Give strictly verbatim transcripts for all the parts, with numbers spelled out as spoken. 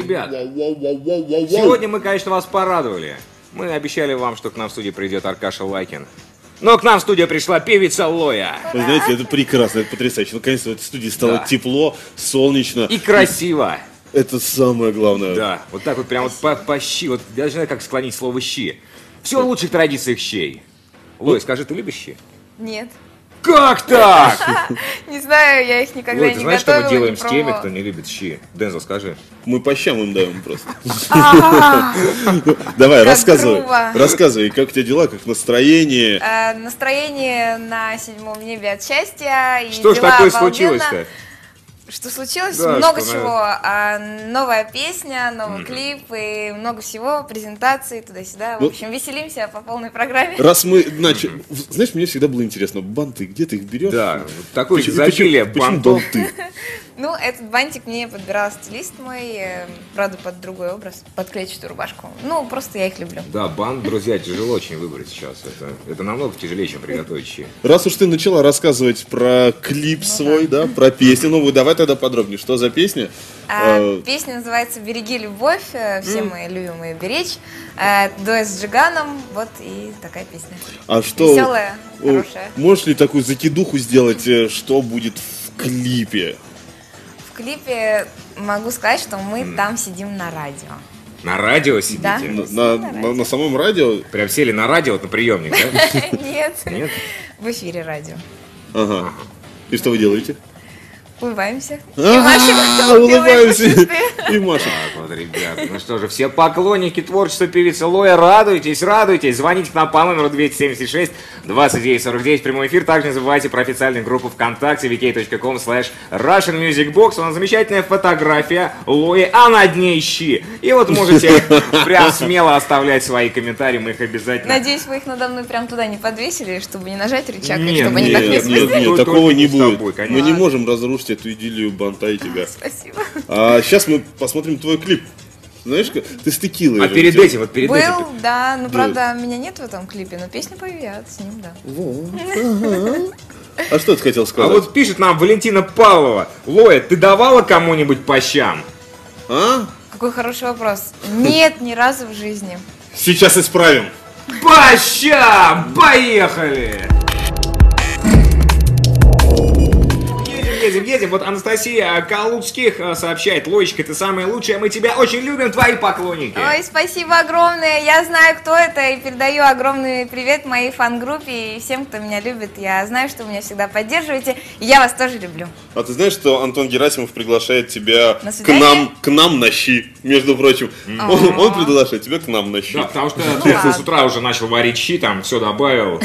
Ребят, сегодня мы, конечно, вас порадовали. Мы обещали вам, что к нам в студию придет Аркаша Лайкин. Но к нам в студию пришла певица Лоя. Вы знаете, это прекрасно, это потрясающе. Наконец-то в этой студии стало да. тепло, солнечно. И красиво. Это самое главное. Да, вот так вот прям вот по, по щи. Вот я даже не знаю, как склонить слово щи. Все в лучших традициях щей. Лоя, скажи, ты любишь щи? Нет. Как так? Не знаю, я их никогда Лоя, не ты знаешь, готовила, что мы делаем не с теми, пробовала. кто не любит щи? Дензел, скажи. Мы по щам им даем просто. Давай, рассказывай. Рассказывай, как у тебя дела, как настроение? Настроение на седьмом небе от счастья. Что ж такое случилось-то? Что случилось? Да, много что, чего. А, новая песня, новый mm-hmm. клип и много всего, презентации туда-сюда. В ну, общем, веселимся по полной программе. Раз мы начали... Знаешь, мне всегда было интересно, банты, где ты их берешь? Да, вот такое изобилие бантов. Ну, этот бантик мне подбирал стилист мой, правда, под другой образ, под клетчатую рубашку. Ну, просто я их люблю. Да, бант, друзья, тяжело очень выбрать сейчас. Это, это намного тяжелее, чем приготовить щи. Раз уж ты начала рассказывать про клип ну, свой, да. да, про песню новую, давай тогда подробнее. Что за песня? А, песня называется «Береги любовь», все mm. мы любим ее беречь. А, дуэт с Джиганом, вот и такая песня. А что? Веселая, хорошая. Можешь ли такую закидуху сделать, что будет в клипе? В клипе могу сказать, что мы mm. там сидим на радио. На радио сидите? Да, на, на, на, радио. на самом радио? Прям сели на радио, вот на приемник, да? Нет. Нет? В эфире радио. Ага. И что вы делаете? Улыбаемся. А, улыбаемся. И машем. Так вот, ребята, ну что же, все поклонники творчества певицы Лоя, радуйтесь, радуйтесь. Звоните к нам по номеру двести семьдесят шесть двадцать девять сорок девять, прямой эфир. Также не забывайте про официальную группу ВКонтакте ви кей точка ком слэш Russian Music Box. У нас замечательная фотография Лои, а над ней щи. И вот можете прям смело оставлять свои комментарии, мы их обязательно... Надеюсь, вы их надо мной прям туда не подвесили, чтобы не нажать рычаг, нет, чтобы нет, они так не нет, нет, нет, такого не будет. Тобой, мы не можем разрушить эту идиллию банта и тебя. Спасибо. А сейчас мы посмотрим твой клип. Знаешь, ты с текилой. А перед делал. этим, вот перед Был, этим. Был, да, ну правда меня нет в этом клипе, но песня появится с ним, да. Вот. Ага. А что ты хотел сказать? А вот пишет нам Валентина Павлова. Лоя, ты давала кому-нибудь по щам? А? Какой хороший вопрос. Нет, ни разу в жизни. Сейчас исправим. По щам! Поехали! Едем, едем. Вот Анастасия Калуцких сообщает: Лоечка, ты самая лучшая, мы тебя очень любим, твои поклонники. Ой, спасибо огромное. Я знаю, кто это, и передаю огромный привет моей фан-группе и всем, кто меня любит. Я знаю, что вы меня всегда поддерживаете, и я вас тоже люблю. А ты знаешь, что Антон Герасимов приглашает тебя к нам, к нам на щи, между прочим. Mm. Он, он приглашает тебя к нам на щи. Да, потому что ну, ты с утра уже начал варить щи, там все добавил.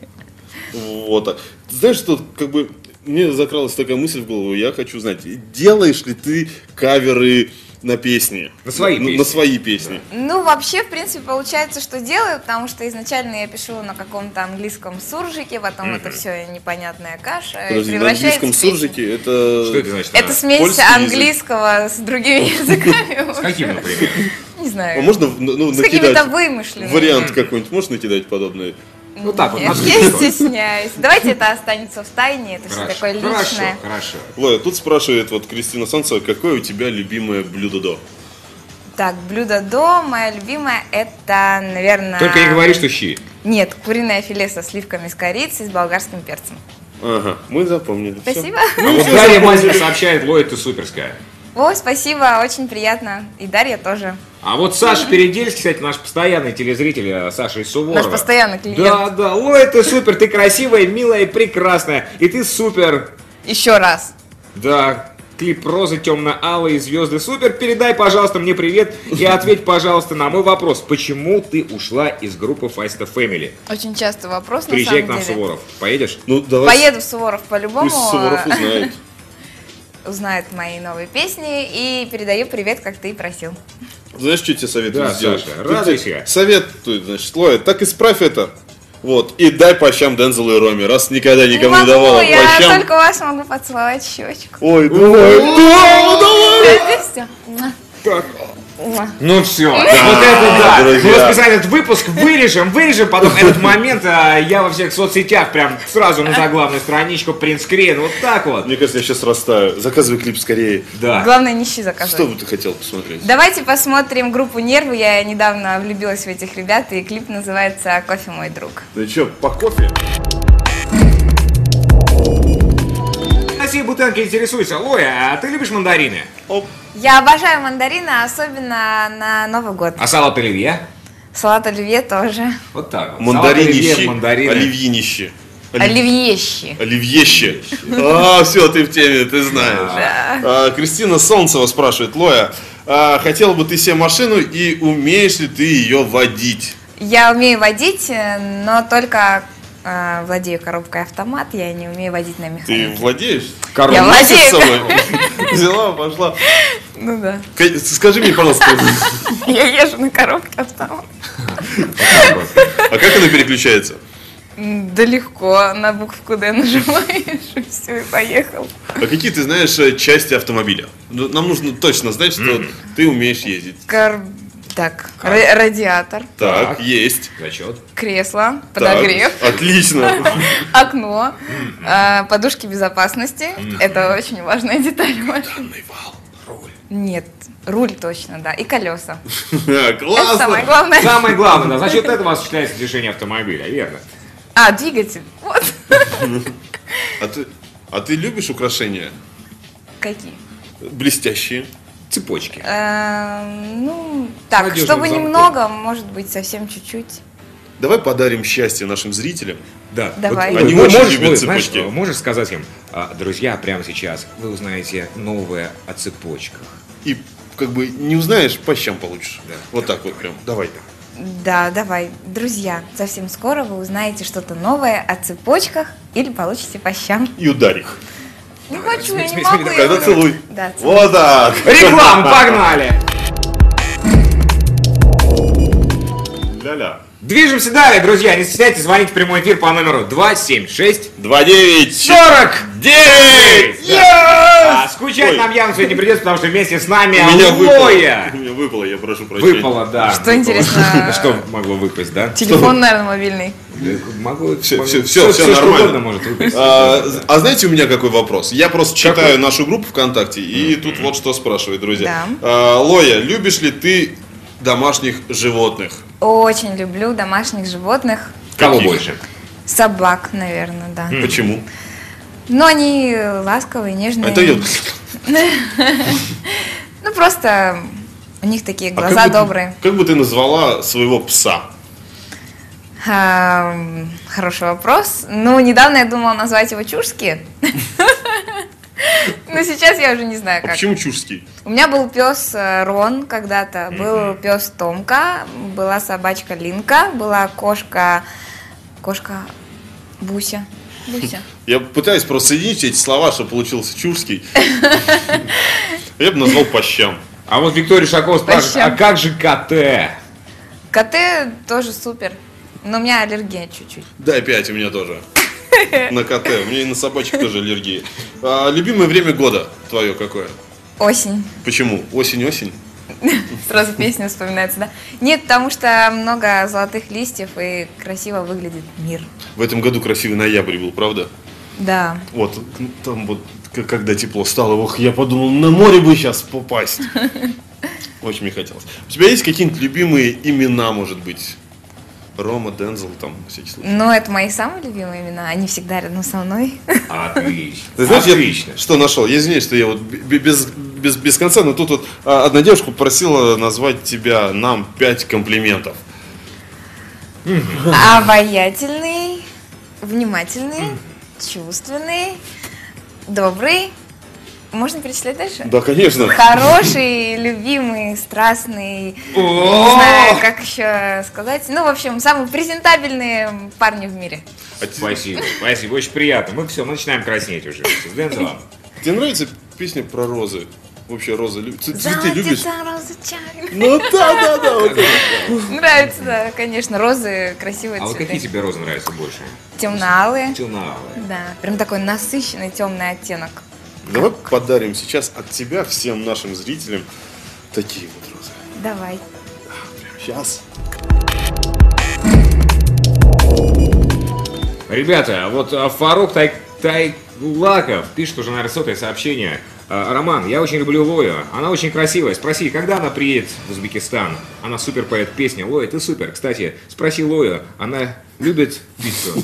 Вот так. Ты знаешь, что как бы... Мне закралась такая мысль в голову, я хочу знать, делаешь ли ты каверы на песни? На свои на, песни? На свои песни. Ну, вообще, в принципе, получается, что делаю, потому что изначально я пишу на каком-то английском суржике, потом mm-hmm. это все непонятная каша. Подожди, на английском суржике это... Что это значит? Это смесь Польский английского язык. С другими языками. С каким, например? Не знаю. А можно ну, с какими-то вымышленными. Вариант какой-нибудь можно накидать подобный? Ну так вот, я стесняюсь. Давайте это останется в тайне, это все такое личное. Хорошо, хорошо. Лоя, тут спрашивает вот Кристина Солнцева, какое у тебя любимое блюдо до? Так, блюдо до, мое любимое, это, наверное... Только не говори, что щи. Нет, куриное филе со сливками с корицей с болгарским перцем. Ага, мы запомнили. Спасибо. А вот Дарья Мазер сообщает: Лоя, ты суперская. О, спасибо, очень приятно. И Дарья тоже. А вот Саша Передельский, кстати, наш постоянный телезритель, Саша из Суворова. Наш постоянный клиент. Да, да, Лоя, ты супер, ты красивая, милая и прекрасная. И ты супер. Еще раз. Да, клип «Розы темно-алые звезды» супер. Передай, пожалуйста, мне привет и ответь, пожалуйста, на мой вопрос. Почему ты ушла из группы Feist Family? Очень часто вопрос, на Приезжай самом к нам деле. в Суворов. Поедешь? Ну, давай. Поеду в Суворов по-любому. Пусть Суворов узнает. Узнает мои новые песни и передаю привет, как ты и просил. Знаешь, что тебе советую да, сделать? Саша, радуйся. Советую, значит, Лоя, так исправь это. Вот, и дай по щам Дензелу и Роме, раз никогда никому не, не давала я по щам. только вас могу поцеловать щечку. Ой, давай, давай, давай. Все. Так, Ну все, вот это да. Мы друзья. расписали этот выпуск, вырежем, вырежем, потом этот момент а, я во всех соцсетях прям сразу на заглавную страничку, принтскрин, вот так вот. Мне кажется, я сейчас растаю. Заказывай клип скорее. Да. Главное, не щи заказывать. Что бы ты хотел посмотреть? Давайте посмотрим группу «Нервы». Я недавно влюбилась в этих ребят, и клип называется «Кофе, мой друг». Ну что, по кофе? Россия Бутенко интересуется. Лоя, а ты любишь мандарины? Оп. Я обожаю мандарины, особенно на Новый год. А салат оливье? Салат оливье тоже. Вот так вот. Мандаринищи. Салат оливье, мандарины. Оливьинищи. Оливьещи. Оливьеще. А, все, ты в теме, ты знаешь. А, Кристина Солнцева спрашивает: Лоя, а, хотела бы ты себе машину и умеешь ли ты ее водить? Я умею водить, но только э, владею коробкой автомат, я не умею водить на Ты механике. владеешь? Коробку. Я Носишь владею. с собой? Взяла, пошла. Ну да. К- Скажи мне, пожалуйста, Я езжу на коробке автомат. а как она переключается? М, Да легко, на букву Д нажимаешь, и все, и поехал. А какие ты знаешь э, части автомобиля? Ну, нам нужно точно знать, что ты умеешь ездить. Кар... Так, ра- радиатор, Так, Так. есть. Зачет. кресло, Так, подогрев, отлично. окно, э, подушки безопасности. Это очень важная деталь в машине. Вал, руль. Нет, руль точно, да, и колеса. А, Это классно. самое главное. Самое главное, да, за счет этого осуществляется движение автомобиля, верно? А, двигатель, вот. А ты, а ты любишь украшения? Какие? Блестящие. Цепочки. Эм, Ну, так, Надежным чтобы замком. немного, может быть, совсем чуть-чуть. Давай подарим счастье нашим зрителям. Да. Давай. Они вы очень можешь, любят вы, знаешь, цепочки. можешь сказать им, а, друзья, прямо сейчас вы узнаете новое о цепочках. И как бы не узнаешь, по щам получишь. Да. Вот так вот прям. Давай. Да, давай. Друзья, совсем скоро вы узнаете что-то новое о цепочках или получите по щам. И ударь их. Не хочу, я не смей, могу. смей, я Тогда не- целуй. Да, целуй. Вот так. Рекламу, погнали! Ля-ля. Движемся далее, друзья. Не стесняйтесь, звоните в прямой эфир по номеру два семь шесть Два девять сорок девять. А скучать Ой. нам явно сегодня не придется, потому что вместе с нами У меня выпало. Лоя. У меня выпало, я прошу прощения. Выпало, да. Что выпало. интересно? Что могло выпасть, да? Телефон, наверное, мобильный. Могу, Всё, могу- всё, всё- всё, всё всё, что нормально. угодно может выпасть. А, а знаете, у меня какой вопрос? Я просто читаю Какой? нашу группу ВКонтакте, и тут вот что спрашивает, друзья. Да. А, Лоя, любишь ли ты домашних животных? Очень люблю домашних животных. Кого каких? больше? Собак, наверное, да. Почему? Но они ласковые, нежные. Это я. Ну, просто у них такие А глаза как бы ты- добрые. Как бы ты назвала своего пса? Ам, Хороший вопрос. Ну, недавно я думала назвать его Чушки. Но сейчас я уже не знаю А как. почему чужский? У меня был пес э, Рон когда-то, был пес Томка, была собачка Линка, была кошка, кошка Буся. Буся. Я пытаюсь просто соединить эти слова, чтобы получился чужский. Я бы назвал по щам. А вот Виктория Шакова спрашивает, Зачем? а как же КТ? Коты тоже супер, но у меня аллергия чуть-чуть. Да, опять у меня тоже. На коте. У меня и на собачек тоже аллергия. А, любимое время года твое какое? Осень. Почему? Осень-осень? Сразу песня вспоминается, да? Нет, потому что много золотых листьев и красиво выглядит мир. В этом году красивый ноябрь был, правда? Да. Вот, там вот, к- когда тепло стало, ох, я подумал, на море бы сейчас попасть. Очень мне хотелось. У тебя есть какие-нибудь любимые имена, может быть? Рома, Дензел, там, на всякий случай. Но это мои самые любимые имена, они всегда рядом со мной. Отлично. Ты знаешь, Отлично. я что нашел? Я извиняюсь, что я вот б- без, без, без конца, но тут вот а, одна девушка попросила назвать тебя нам пять комплиментов. Обаятельный, внимательный, чувственный, добрый. Можно перечислять дальше? Да, конечно. Хороший, любимый, страстный. Не О! знаю, как еще сказать. Ну, в общем, самые презентабельные парни в мире. А те- Спасибо, спасибо, очень приятно. Мы все, мы начинаем краснеть уже с Дензелом. тебе нравится песня про розы? Вообще розы любишь? Цветы любишь? Золотится роза чай. Ну да, да, да. Вот это. Нравится, да, конечно. Розы красивые А вот какие цветы. тебе розы нравятся больше? Темно-алые. Темно-алые. Да, прям такой насыщенный темный оттенок. Давай подарим сейчас от тебя всем нашим зрителям такие вот розы. Давай. Сейчас. Ребята, вот а, Фарух Тай... Тайлаков пишет уже, наверное, сотое сообщение. А, Роман, я очень люблю Лою, она очень красивая. Спроси, когда она приедет в Узбекистан? Она супер поет песни. Лоя, ты супер. Кстати, спроси Лою, она любит пиццу?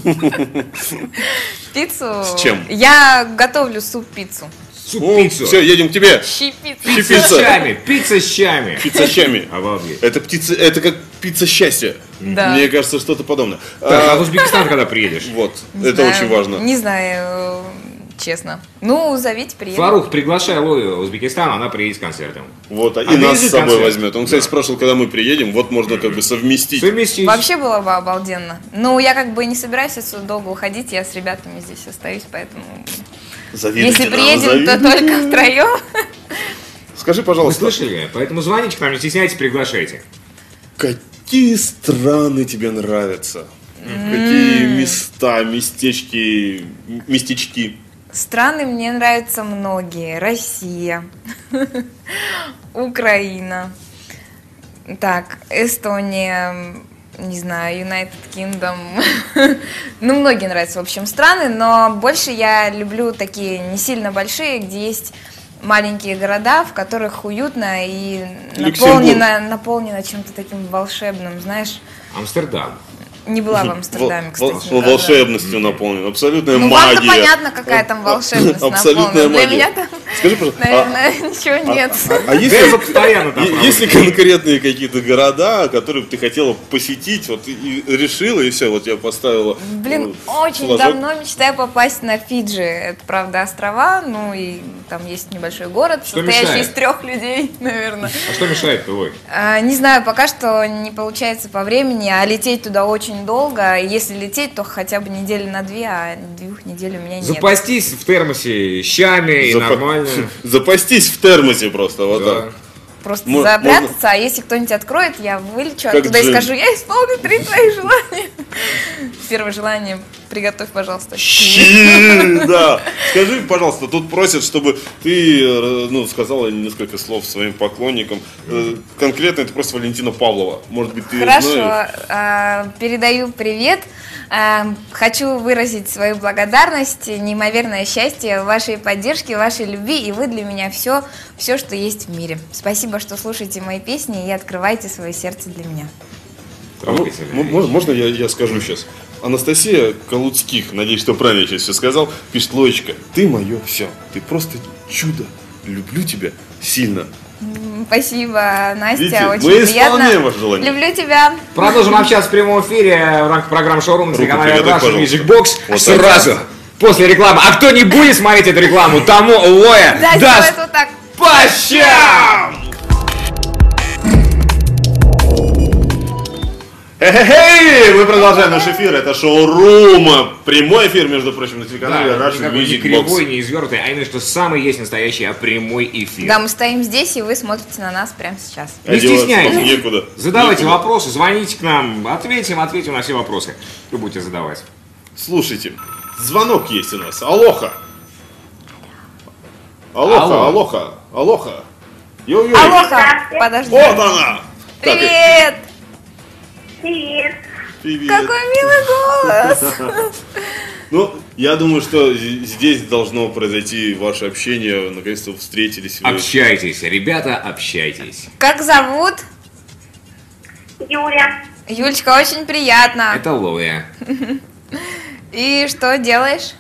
Пиццу? С чем? Я готовлю суп-пиццу. Суп-пиццу. Все, едем к тебе. Щи-пиццу. Пицца с щами, пицца с щами. Пицца с щами. Обалдеть. Это птица, это как пицца счастья. Да. Мне кажется, что-то подобное. Так, а в Узбекистан когда приедешь? Вот, Не это знаю, очень важно. Не знаю, честно. Ну, зовите, приеду. Фарух, приглашай Лою в Узбекистан, она приедет с концертом. Вот, а и А нас ты с собой концерт? возьмет. Он, кстати, Да. спрашивал, когда мы приедем, вот можно как бы совместить. Совместить. Вообще было бы обалденно. Ну, я как бы не собираюсь отсюда долго уходить, я с ребятами здесь остаюсь, поэтому... Завидуйте Если нам, приедем, то завидуйте. только втроем. Скажи, Вы пожалуйста, слышали? Поэтому звоните к нам, не стесняйтесь, приглашайте. какие страны тебе нравятся? Какие места, местечки, м- местечки? Страны мне нравятся многие. Россия, Украина, так, Эстония, не знаю, United Kingdom. Ну, многие нравятся, в общем, страны, но больше я люблю такие не сильно большие, где есть маленькие города, в которых уютно и Люксембург. наполнено, наполнено чем-то таким волшебным, знаешь. Амстердам. Не была в Амстердаме, Вол- кстати. вол- никогда. волшебностью наполнен, абсолютная Ну, магия. вам-то понятно, какая там волшебность Абсолютная наполнена. Для магия. меня там, Скажи, пожалуйста, а- наверное, ничего нет. А Да, если, постоянно там. е- есть ли конкретные какие-то города, которые бы ты хотела посетить, вот и и решила, и все, вот я поставила. Блин, э, очень флажок? давно мечтаю попасть на Фиджи. Это, правда, острова, ну и там есть небольшой город, Что состоящий мешает? из трех людей, наверное. А что мешает твой? А, не знаю, пока что не получается по времени, а лететь туда очень долго. И если лететь, то хотя бы недели на две, а двух недель у меня нет. Запастись в термосе щами и Запа- нормально. Запастись в термосе просто, вот Да. так. Просто Мо- запрятаться, а если кто-нибудь откроет, я вылечу Как оттуда и джин. скажу, я исполню три твои желания. Первое желание, приготовь, пожалуйста, щи. Щи, да. Скажи, пожалуйста, тут просят, чтобы ты э, ну, сказала несколько слов своим поклонникам. Э, Конкретно это просто Валентина Павлова. Может быть, ты её Хорошо, знаешь? а, передаю привет. А, Хочу выразить свою благодарность, неимоверное счастье, вашей поддержки, вашей любви, и вы для меня все, все, что есть в мире. Спасибо, что слушаете мои песни и открываете свое сердце для меня. А мо- мо- мо- Можно я, я скажу сейчас? Анастасия Калуцких, надеюсь, что правильно я сейчас все сказал, пишет: Лоечка, ты мое все, ты просто чудо, люблю тебя сильно. М, Спасибо, Настя, Видите, очень мы приятно. исполняем ваше желание. Люблю тебя. Продолжим общаться в прямом эфире в рамках программы «Шоурум» на Руку телеканале приготовь, Russian пожалуйста. Music Box. Вот Сразу после рекламы. А кто не будет смотреть эту рекламу, тому Лоя Да, даст сделай вот так. по щам! Хе-хе-хей! Мы продолжаем наш эфир. Это шоу Рума. Прямой эфир, между прочим, на Да, телеканале Russian никакой не Music кривой, Box. не извертый, а именно что самый есть настоящий, а прямой эфир. Да, мы стоим здесь, и вы смотрите на нас прямо сейчас. Не Одеваться стесняйтесь. Некуда. Задавайте Некуда. вопросы, звоните к нам, ответим, ответим на все вопросы. Вы будете задавать. Слушайте, звонок есть у нас. Алоха. Алоха, Алло. алоха, алоха. Йо-йо. Алоха, подожди. Вот она. Так, Привет! Привет. привет. Какой милый голос! Ну, я думаю, что з- здесь должно произойти ваше общение. Наконец-то вы встретились. Вы... Общайтесь, ребята, общайтесь. Как зовут? Юля. Юлечка, очень приятно. Это Лоя. И что делаешь?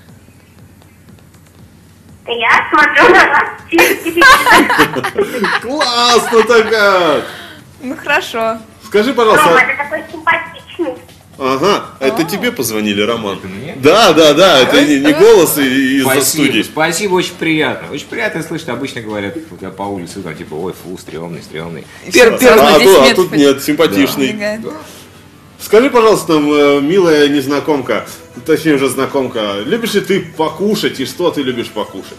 Я смотрю на вас через телевизор. Классно-то как! Ну хорошо. Скажи, Рома, пожалуйста. ты такой симпатичный. Ага, это А. тебе позвонили, Роман? Это мне? Да, да, да, это не, не голос и- из-за Спасибо, студии. спасибо, очень приятно. Очень приятно слышать, обычно говорят когда по улице, там, типа, ой, фу, стрёмный, стрёмный. Пер- А, первый а десять тут- а метров тут нет, симпатичный. Убегает. Скажи, пожалуйста, м, э, милая незнакомка, точнее уже знакомка, любишь ли ты покушать и что ты любишь покушать?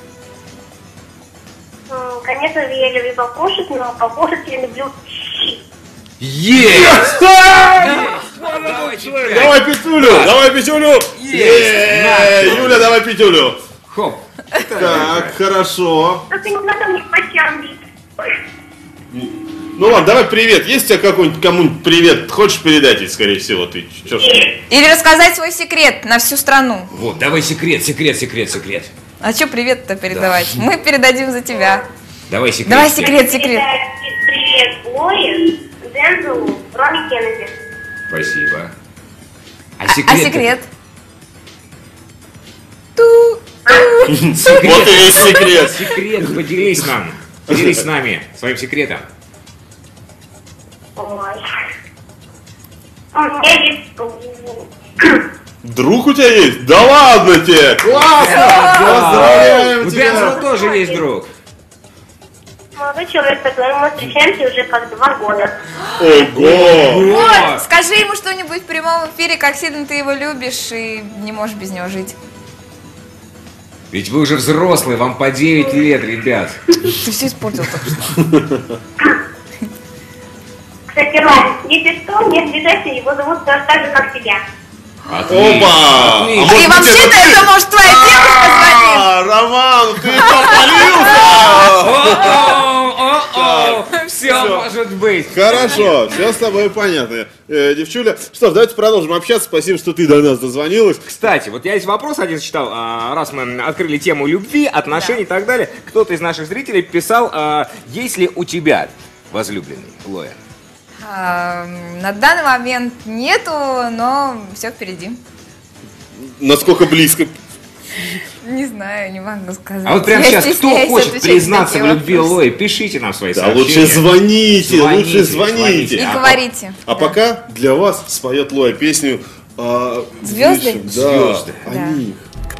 М, Конечно же, я люблю покушать, но покушать я люблю щи. Есть! Давайте пять. Давай пятюлю, давай пятюлю! Есть! Э, На. Юля, давай пятюлю! Хоп. Так, хорошо. Только не надо мне по щам бить. Ой. Ну ладно, давай привет. Есть у тебя какой-нибудь кому-нибудь привет? Хочешь передать, ведь, скорее всего, ты чё ж? Или рассказать свой секрет на всю страну. Вот, давай секрет, секрет, секрет, секрет. А что привет-то передавать? Мы передадим за тебя. Давай секрет. Давай секрет, секрет. Передать привет Лое, Дензелу, Роме Кеннеди. Спасибо. А А секрет? секрет? Ту. Вот и весь секрет. Секрет, поделись нам. Поделись с нами своим секретом. Ой. У меня есть... Друг у тебя есть? Да ладно тебе! Классно! Поздравляем У тебя! Дензела тоже есть друг. Молодой человек, с которым мы встречаемся уже как два года. Ого! Вот, скажи ему что-нибудь в прямом эфире, как сильно ты его любишь и не можешь без него жить. Ведь вы уже взрослые, вам по девять лет, ребят. Ты все испортил только что. Кстати, Ром, если что, не обижайся, его зовут так же, как тебя. Отлично. Опа! Отлично. А может И быть, вообще-то это ты? это может твоя девушка звонит. А, Роман, ты попалился! Все Всё. может быть. Хорошо, все с тобой понятно. Э, девчуля, что ж, давайте продолжим общаться. Спасибо, что ты до нас дозвонилась. Кстати, вот я здесь вопрос один читал, а, раз мы открыли тему любви, отношений и так далее. Кто-то из наших зрителей писал, а, есть ли у тебя возлюбленный, Лоя? А, на данный момент нету, но все впереди. Насколько близко? Не знаю, не могу сказать. А вот прямо Я сейчас, кто стесняюсь хочет отвечать на признаться в такие любви вопросы. Лои, пишите нам свои Да сообщения. лучше звоните, Звоните, лучше звоните. звоните. И А говорите. А Да. пока для вас споет Лоя песню а, Звезды? выше, Да, Звезды. о Да. них.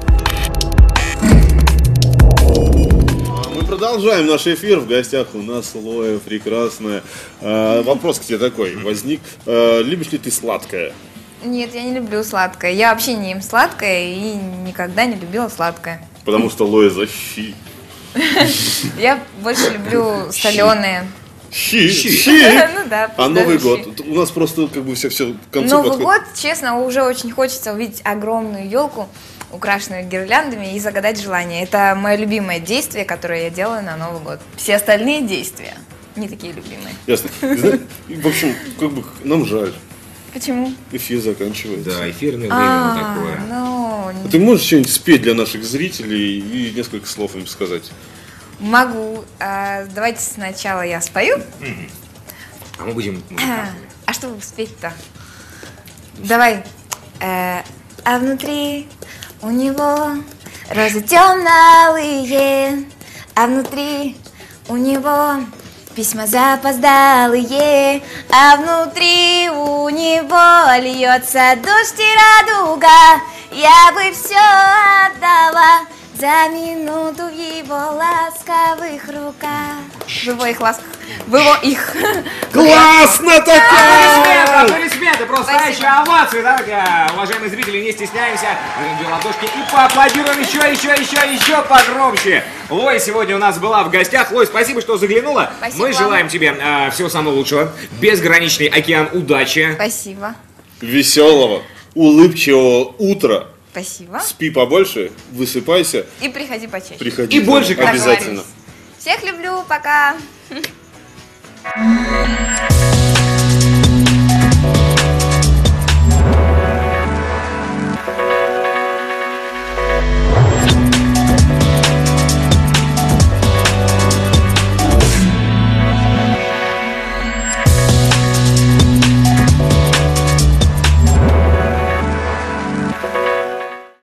А мы продолжаем наш эфир. В гостях у нас Лоя прекрасная. А, вопрос к тебе такой возник. А, любишь ли ты сладкое? Нет, я не люблю сладкое. Я вообще не ем сладкое и никогда не любила сладкое. Потому что Лоя за щи. Я больше люблю соленые. Щи? Щи. Щи? Ну да. А Новый даже год? щи. У нас просто как бы все, все к концу Новый подходит. год, честно, уже очень хочется увидеть огромную елку, украшенную гирляндами, и загадать желание. Это мое любимое действие, которое я делаю на Новый год. Все остальные действия не такие любимые. Ясно. И знаешь, и, в общем, как бы нам жаль. Почему? Эфир заканчивается. Да, эфирное время А, вот такое. ну, Ты можешь что-нибудь спеть для наших зрителей и несколько слов им сказать? могу. А, давайте сначала я спою. А мы будем музыкантами. А что спеть-то? Давай. Э, а внутри у него розы темно-алые, а внутри у него письма запоздалые, а внутри у него льется дождь и радуга. Я бы все отдала за минуту в его ласковых руках. В его их ласках. В его их. Классно такое! Аплодисменты, просто настоящие овации. Давайте, уважаемые зрители, не стесняемся. Возьмем ладошки и поаплодируем еще, еще, еще, еще погромче. Лой сегодня у нас была в гостях. Лой, спасибо, что заглянула. Спасибо Мы вам. желаем тебе а, всего самого лучшего. Безграничный океан удачи. Спасибо. Веселого, улыбчивого утра. Спасибо. Спи побольше, высыпайся, И приходи почаще. приходи. И больше, обязательно. Договорились. Всех люблю, пока.